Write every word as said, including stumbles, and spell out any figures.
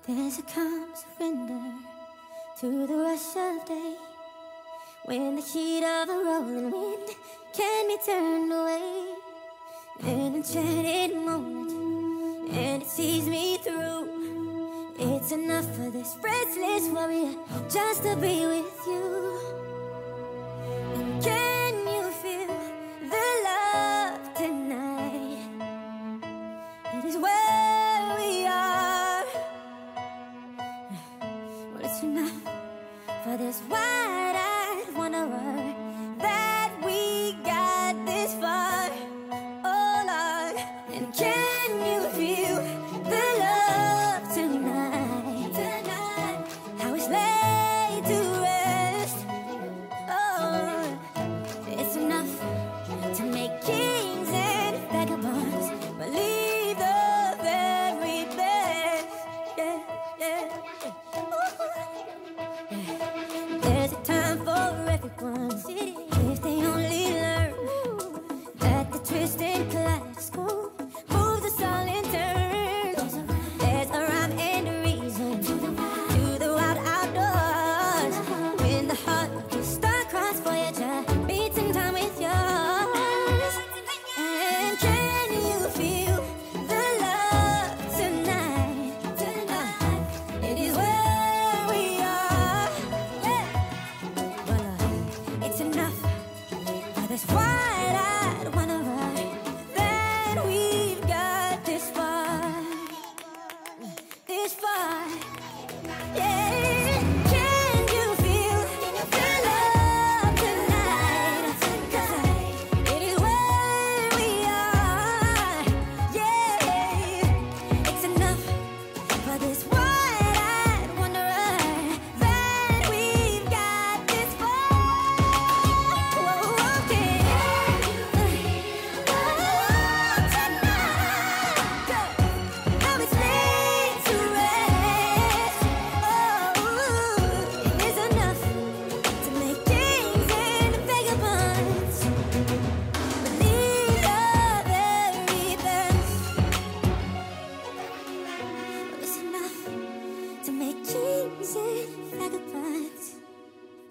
There's a calm surrender to the rush of day, when the heat of a rolling wind can be turned away. An enchanted moment, and it sees me through. It's enough for this restless warrior just to be with you. And can you feel the love tonight? It is where we are. Well, it's enough for this wild